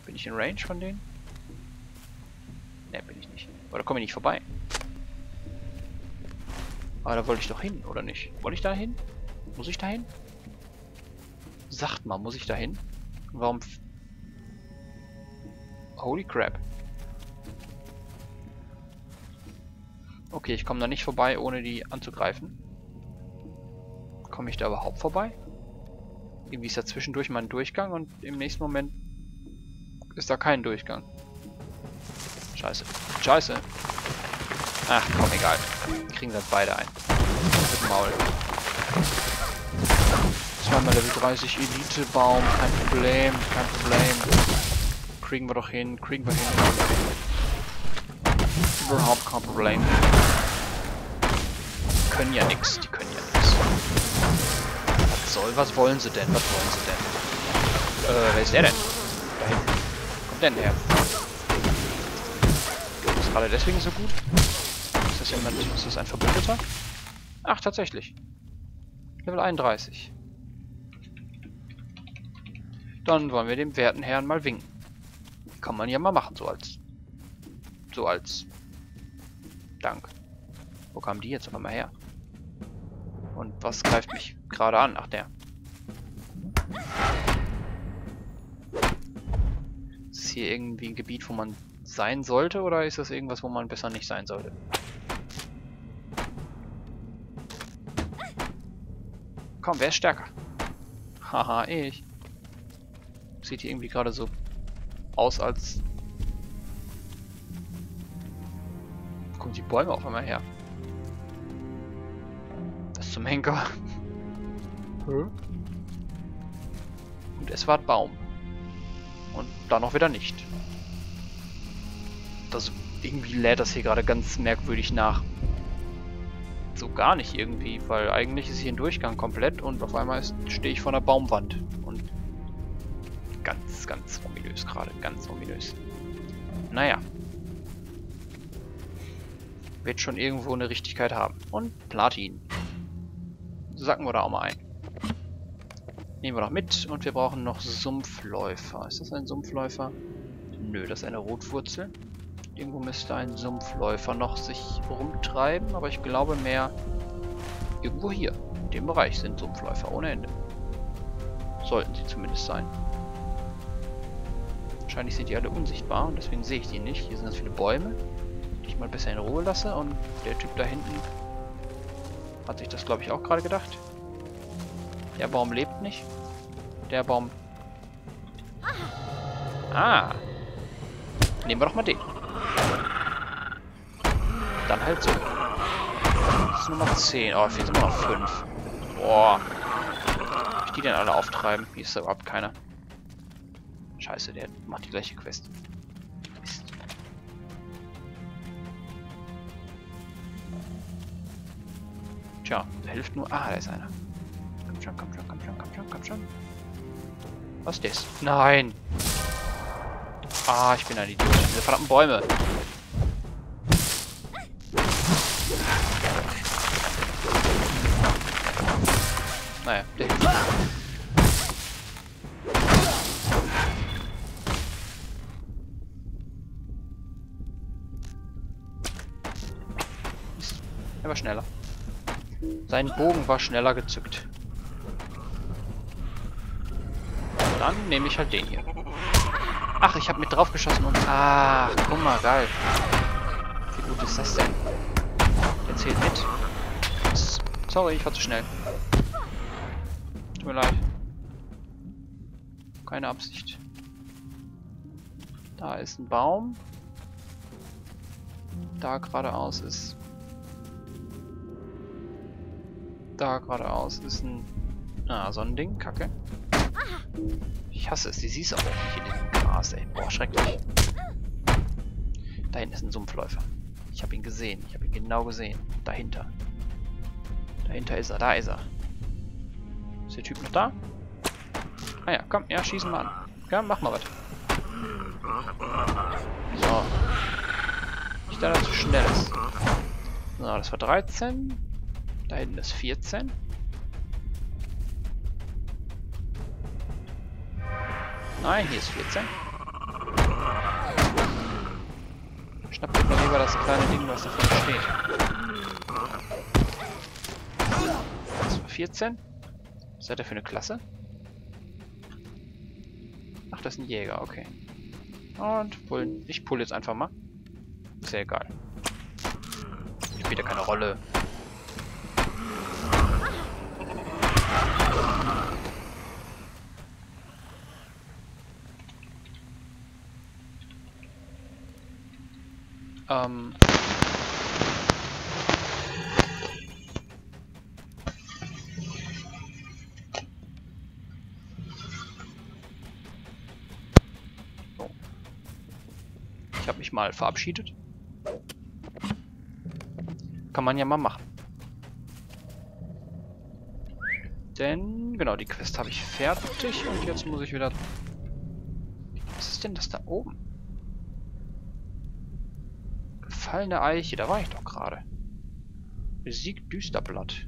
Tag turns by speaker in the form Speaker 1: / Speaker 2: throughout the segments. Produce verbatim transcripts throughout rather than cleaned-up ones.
Speaker 1: Bin ich in Range von denen? Ne, bin ich nicht. Oder komme ich nicht vorbei? Aber da wollte ich doch hin, oder nicht? Wollte ich da hin? Muss ich da hin? Sagt mal, muss ich da hin? Warum... Holy crap. Okay, ich komme da nicht vorbei, ohne die anzugreifen. Komme ich da überhaupt vorbei? Irgendwie ist da zwischendurch mal ein Durchgang und im nächsten Moment ist da kein Durchgang. Scheiße. Scheiße. Ach, komm, egal. Kriegen wir beide ein. Mit Maul. Zweimal Level dreißig Elite-Baum. Kein Problem. Kein Problem. Kriegen wir doch hin. Kriegen wir hin. Überhaupt kein Problem. Die können ja nix. Die können ja nix. Was soll? Was wollen sie denn? Was wollen sie denn? Äh, wer ist der denn? Da hinten. Wo kommt denn her? Ist gerade deswegen so gut? Ist das jemand? Ist das ein Verbündeter? Ach, tatsächlich. Level einunddreißig. Dann wollen wir dem werten Herrn mal winken. Kann man ja mal machen, so als... So als... Dank. Wo kamen die jetzt auf einmal her? Und was greift mich gerade an? Ach, der. Ist es hier irgendwie ein Gebiet, wo man sein sollte? Oder ist das irgendwas, wo man besser nicht sein sollte? Komm, wer ist stärker? Haha, ich. Sieht hier irgendwie gerade so aus, als... Wo kommen die Bäume auf einmal her? Das zum Henker. Hm? Und es war ein Baum. Und dann noch wieder nicht. Das irgendwie lädt das hier gerade ganz merkwürdig nach. So gar nicht irgendwie, weil eigentlich ist hier ein Durchgang komplett und auf einmal stehe ich vor einer Baumwand. Und ganz, ganz ominös gerade. Ganz ominös. Naja. Wird schon irgendwo eine Richtigkeit haben. Und Platin. Sacken wir da auch mal ein. Nehmen wir noch mit. Und wir brauchen noch Sumpfläufer. Ist das ein Sumpfläufer? Nö, das ist eine Rotwurzel. Irgendwo müsste ein Sumpfläufer noch sich rumtreiben. Aber ich glaube mehr irgendwo hier. In dem Bereich sind Sumpfläufer ohne Ende. Sollten sie zumindest sein. Wahrscheinlich sind die alle unsichtbar. Und deswegen sehe ich die nicht. Hier sind ganz viele Bäume. Die ich mal besser in Ruhe lasse. Und der Typ da hinten hat sich das, glaube ich, auch gerade gedacht. Der Baum lebt nicht. Der Baum... Ah. Nehmen wir doch mal den. Dann halt so. Das ist Nummer zehn. Oh, fehlt immer noch fünf. Boah. Wie die denn alle auftreiben? Hier ist da überhaupt keiner. Scheiße, der macht die gleiche Quest. Mist. Tja, da hilft nur... Ah, da ist einer. Komm schon, komm schon, komm schon, komm schon, komm schon. Was ist das? Nein! Ah, ich bin ein Idiot. Diese verdammten Bäume. Naja, der hilft. Mist. Er war schneller. Sein Bogen war schneller gezückt. Dann nehme ich halt den hier. Ach, ich habe mit drauf geschossen und... Ach, guck mal, geil. Wie gut ist das denn? Der zählt mit. Sorry, ich war zu schnell. Tut mir leid. Keine Absicht. Da ist ein Baum. Da geradeaus ist... Da geradeaus ist ein... Ah, so ein Ding. Kacke. Ich hasse es. Die siehst du auch nicht in diesem Gras, ey. Boah, schrecklich. Da hinten ist ein Sumpfläufer. Ich habe ihn gesehen. Ich habe ihn genau gesehen. Dahinter. Dahinter ist er. Da ist er. Ist der Typ noch da? Ah ja, komm. Ja, schießen wir an. Ja, mach mal was. So. Nicht da, dass es zu schnell ist. So, das war dreizehn. Da hinten ist vierzehn. Nein, hier ist vierzehn. Schnapp dir mal lieber das kleine Ding, was da vorne steht. Das war vierzehn. Was hat er für eine Klasse? Ach, das ist ein Jäger, okay. Und pullen. Ich pull jetzt einfach mal. Ist ja egal. Spielt ja keine Rolle. Ähm. So. Ich habe mich mal verabschiedet. Kann man ja mal machen. Denn, genau, die Quest habe ich fertig und jetzt muss ich wieder... Was ist denn das da oben? Gefallene Eiche, da war ich doch gerade. Besiegt Düsterblatt.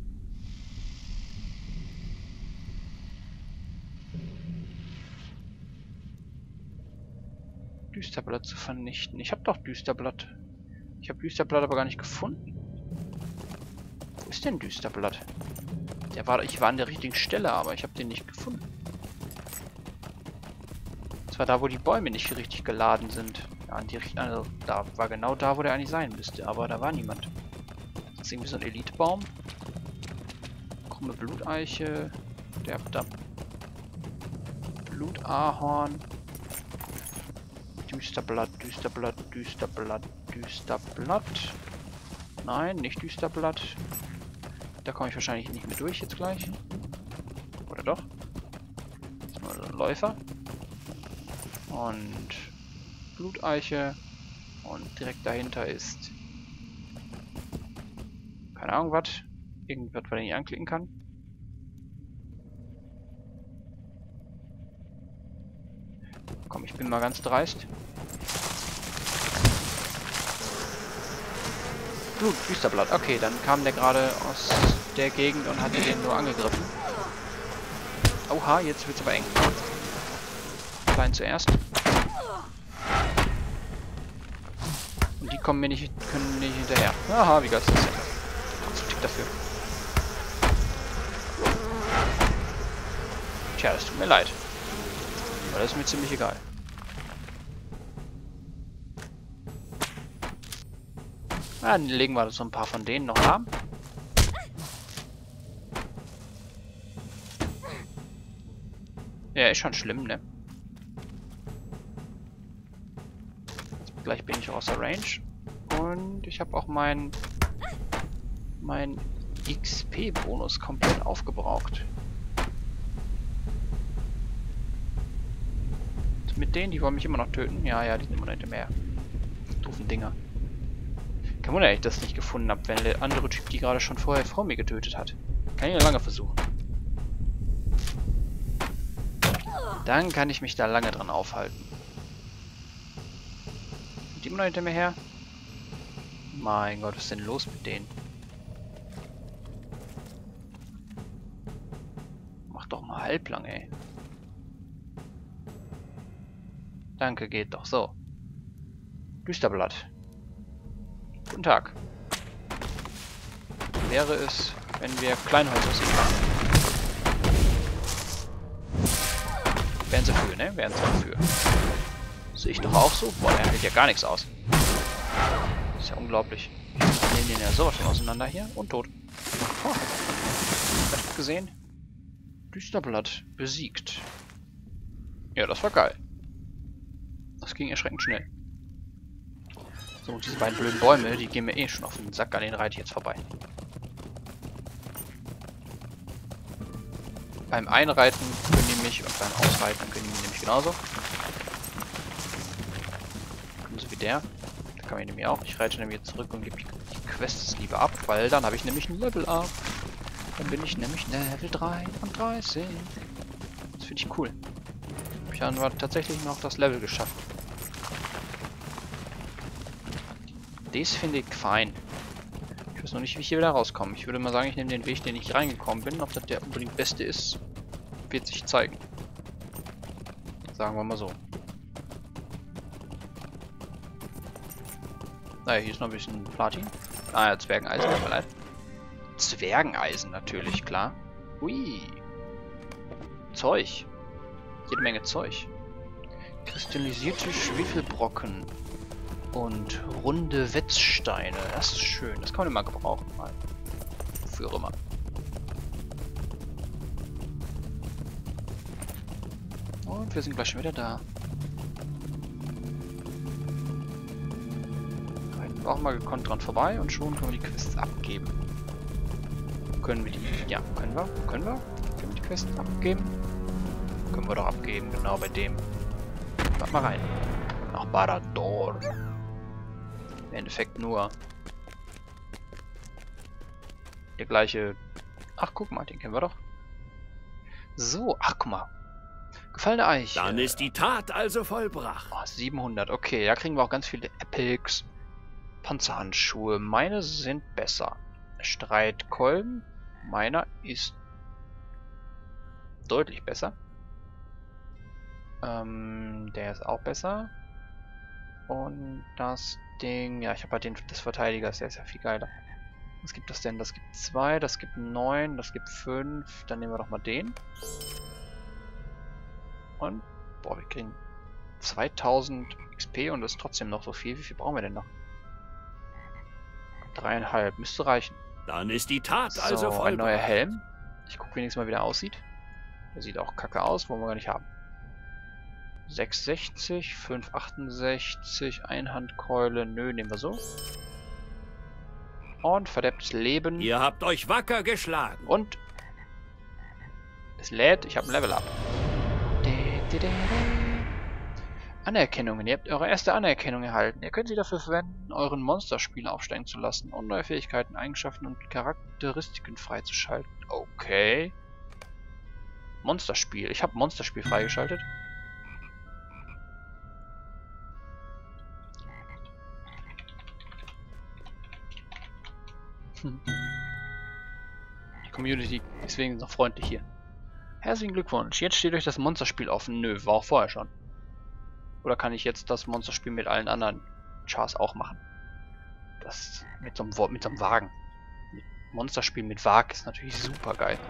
Speaker 1: Düsterblatt zu vernichten. Ich habe doch Düsterblatt. Ich habe Düsterblatt aber gar nicht gefunden. Wo ist denn Düsterblatt? Der war, ich war an der richtigen Stelle, aber ich habe den nicht gefunden. Das war da, wo die Bäume nicht richtig geladen sind. Ja, an die, also, da war genau da, wo der eigentlich sein müsste, aber da war niemand. Das ist irgendwie so ein Elitebaum. Krumme Bluteiche. Der da. Blutahorn. Düsterblatt, Düsterblatt, Düsterblatt, Düsterblatt. Nein, nicht Düsterblatt. Da komme ich wahrscheinlich nicht mehr durch jetzt gleich. Oder doch? Das ist mal so ein Läufer. Und Bluteiche. Und direkt dahinter ist... Keine Ahnung was. Irgendwas, was ich nicht anklicken kann. Komm, ich bin mal ganz dreist. Blut, Düsterblatt. Okay, dann kam der gerade aus der Gegend und hatte den nur angegriffen. Oha, jetzt wird's aber eng. Klein zuerst. Und die kommen mir nicht, können nicht hinterher. Aha, wie geil ist das denn? Zu dick dafür. Tja, das tut mir leid. Aber das ist mir ziemlich egal. Ja, dann legen wir so ein paar von denen noch haben. Ja, ist schon schlimm, ne? Gleich bin ich außer Range. Und ich habe auch meinen mein X P-Bonus komplett aufgebraucht. Mit denen, die wollen mich immer noch töten. Ja, ja, die sind immer noch hinter mehr. Doofen Dinger. Kein Wunder, dass ich das nicht gefunden habe, wenn der andere Typ die gerade schon vorher vor mir getötet hat. Kann ich ja lange versuchen. Dann kann ich mich da lange dran aufhalten. Sind die immer noch hinter mir her? Mein Gott, was ist denn los mit denen? Mach doch mal halblang, ey. Danke, geht doch so. Düsterblatt. Guten Tag. Wie wäre es, wenn wir Kleinholz aus ihm machen? Wären sie für, ne? Wären sie dafür. Sehe ich doch auch so. Boah, der hält ja gar nichts aus. Das ist ja unglaublich. Ich nehme den ja sowas von auseinander hier. Und tot. Oh. Habt ihr gesehen? Düsterblatt besiegt. Ja, das war geil. Das ging erschreckend schnell. So, und diese beiden blöden Bäume, die gehen mir eh schon auf den Sack, an den reite ich jetzt vorbei. Beim Einreiten können die mich und beim Ausreiten können die mich nämlich genauso. So wie der. Da kann man nämlich auch. Ich reite nämlich jetzt zurück und gebe die Quests lieber ab, weil dann habe ich nämlich ein Level up. Dann bin ich nämlich Level dreiunddreißig. Das finde ich cool. Habe ich dann tatsächlich noch das Level geschafft. Das finde ich fein. Ich weiß noch nicht, wie ich hier wieder rauskomme. Ich würde mal sagen, ich nehme den Weg, den ich reingekommen bin. Ob das der unbedingt beste ist, wird sich zeigen. Sagen wir mal so. Naja, hier ist noch ein bisschen Platin. Ah ja, Zwergeneisen, tut mir leid. Zwergeneisen natürlich, klar. Ui. Zeug. Jede Menge Zeug. Kristallisierte Schwefelbrocken. Und runde Wetzsteine. Das ist schön. Das kann man immer gebrauchen. Mal. Wofür immer. Und wir sind gleich schon wieder da. Da hinten auch mal gekonnt dran vorbei und schon können wir die Quests abgeben. Können wir die... Ja, können wir? Können wir? Können wir die Quests abgeben? Können wir doch abgeben, genau bei dem. Mach mal rein. Nach Barad-dûr. Im Endeffekt nur der gleiche... Ach, guck mal, den kennen wir doch. So, ach, guck mal. Gefallene Eiche.
Speaker 2: Dann ist die Tat also vollbracht.
Speaker 1: Oh, siebenhundert, okay. Da kriegen wir auch ganz viele Epics. Panzerhandschuhe. Meine sind besser. Streitkolben. Meiner ist deutlich besser. Ähm, der ist auch besser. Und das Ding... Ja, ich habe halt den des Verteidigers. Der ist ja viel geiler. Was gibt das denn? Das gibt zwei, das gibt neun, das gibt fünf. Dann nehmen wir doch mal den. Und, boah, wir kriegen zweitausend X P und das ist trotzdem noch so viel. Wie viel brauchen wir denn noch? Dreieinhalb, müsste reichen.
Speaker 2: Dann ist die Tat
Speaker 1: So,
Speaker 2: also vollbracht.
Speaker 1: ein neuer Helm. Ich gucke wenigstens mal, wie der aussieht. Der sieht auch kacke aus, wollen wir gar nicht haben. sechshundertsechzig, fünfhundertachtundsechzig, Einhandkeule, nö, nehmen wir so. Und verderbtes Leben.
Speaker 2: Ihr habt euch wacker geschlagen.
Speaker 1: Und es lädt, ich habe ein Level Up. Anerkennungen. Ihr habt eure erste Anerkennung erhalten. Ihr könnt sie dafür verwenden, euren Monsterspiel aufsteigen zu lassen und neue Fähigkeiten, Eigenschaften und Charakteristiken freizuschalten. Okay. Monsterspiel. Ich habe Monsterspiel freigeschaltet. Hm. Die Community ist deswegen noch freundlich hier. Herzlichen Glückwunsch. Jetzt steht euch das Monsterspiel offen. Nö, war auch vorher schon. Oder kann ich jetzt das Monsterspiel mit allen anderen Chars auch machen? Das mit so einem, mit so einem Wagen. Monsterspiel mit Wagen ist natürlich super geil.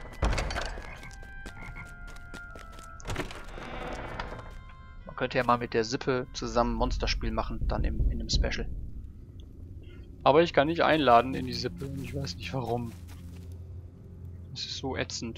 Speaker 1: Man könnte ja mal mit der Sippe zusammen Monsterspiel machen, dann im, in einem Special. Aber ich kann nicht einladen in die Sippe und ich weiß nicht warum. Das ist so ätzend.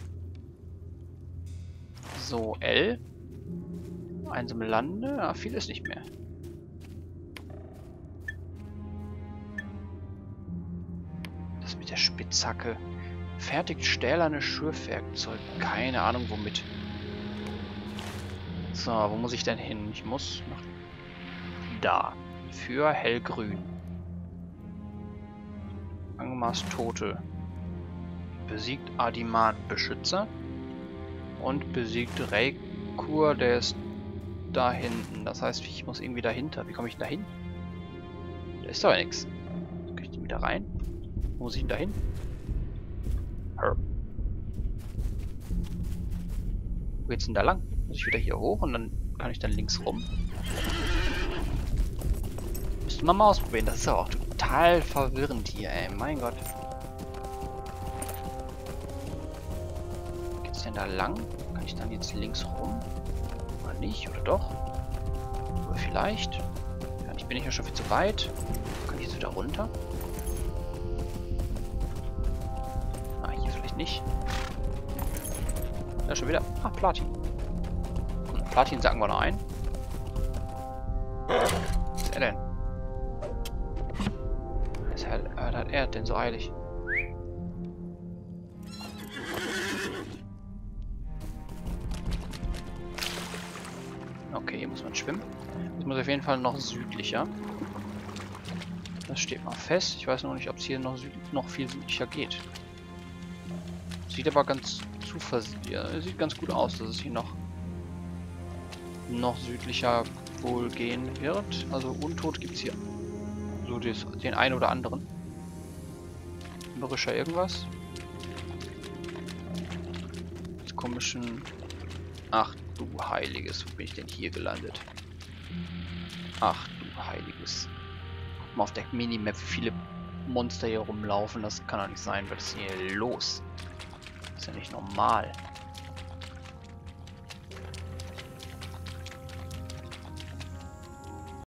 Speaker 1: So, L. Einsame Lande. Ah, viel ist nicht mehr. Das mit der Spitzhacke. Fertigt stählerne Schürfwerkzeug. Keine Ahnung womit. So, wo muss ich denn hin? Ich muss nach da. Für hellgrün. Angmars Tote. Besiegt Adiman Beschützer. Und besiegt Raykur, der ist da hinten. Das heißt, ich muss irgendwie dahinter. Wie komme ich da hin? Da ist doch nichts. Kann ich den wieder rein? Wo muss ich denn da hin? Wo geht's denn da lang? Muss ich wieder hier hoch und dann kann ich dann links rum? Müsste man mal ausprobieren. Das ist aber auch total verwirrend hier, ey. Mein Gott. Geht's denn da lang? Kann ich dann jetzt links rum? Oder nicht? Oder doch? Oder vielleicht? Ja, ich bin ich ja schon viel zu weit. Kann ich jetzt wieder runter? Ah, hier vielleicht nicht. Da schon wieder. Ah, Platin. Gut, Platin sagen wir noch ein. Was ist er denn? Was hat er denn so eilig? Okay, hier muss man schwimmen. Das muss auf jeden Fall noch südlicher. Das steht mal fest. Ich weiß noch nicht, ob es hier noch, noch viel südlicher geht. Sieht aber ganz zuversichtlich. Ja, sieht ganz gut aus, dass es hier noch noch südlicher wohl gehen wird. Also Untot gibt es hier. So des, den einen oder anderen. Mürrischer irgendwas. Das komischen... Ach du Heiliges, wo bin ich denn hier gelandet? Ach du Heiliges. Mal auf der Minimap, wie viele Monster hier rumlaufen. Das kann doch nicht sein. Was ist denn hier los? Das ist ja nicht normal.